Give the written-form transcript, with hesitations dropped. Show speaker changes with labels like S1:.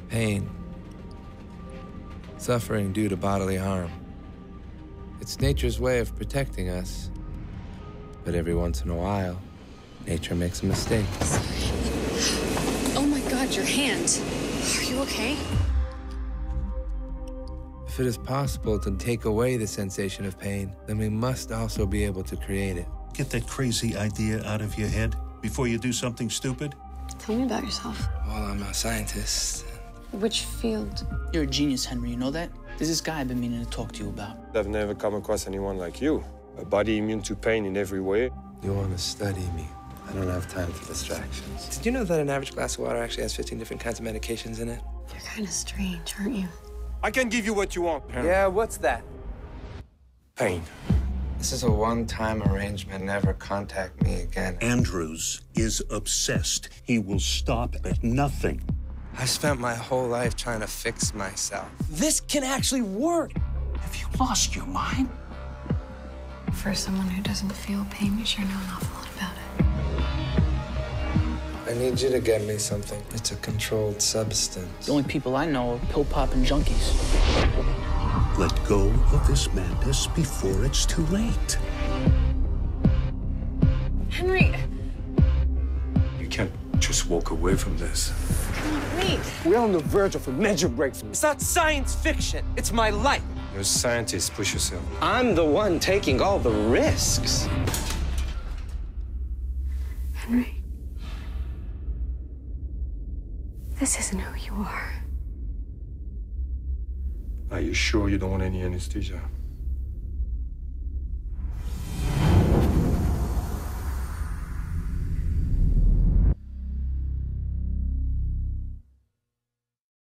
S1: Pain. Suffering due to bodily harm. It's nature's way of protecting us. But every once in a while, nature makes a mistake.
S2: Oh my God, your hand. Are you okay?
S1: If it is possible to take away the sensation of pain, then we must also be able to create it.
S3: Get that crazy idea out of your head before you do something stupid.
S2: Tell me about yourself.
S1: Well, I'm a scientist.
S2: Which field?
S4: You're a genius, Henry, you know that? There's this guy I've been meaning to talk to you about.
S5: I've never come across anyone like you. A body immune to pain in every way.
S1: You want to study me. I don't have time for distractions. Did you know that an average glass of water actually has 15 different kinds of medications in it?
S2: You're kind of strange, aren't you?
S5: I can give you what you want.
S1: Yeah, what's that?
S5: Pain.
S1: This is a one-time arrangement. Never contact me again.
S3: Andrews is obsessed. He will stop at nothing.
S1: I spent my whole life trying to fix myself.
S6: This can actually work.
S3: Have you lost your mind?
S2: For someone who doesn't feel pain, you sure know an awful lot about it.
S1: I need you to get me something. It's a controlled substance.
S4: The only people I know are pill-popping junkies.
S3: Let go of this madness before it's too late.
S2: Henry!
S5: You can't just walk away from this.
S2: Come on, wait.
S6: We're on the verge of a major breakthrough. It's not science fiction. It's my life.
S5: You're a scientist. Push yourself.
S6: I'm the one taking all the risks.
S2: Henry. This isn't who you are.
S5: Are you sure you don't want any anesthesia?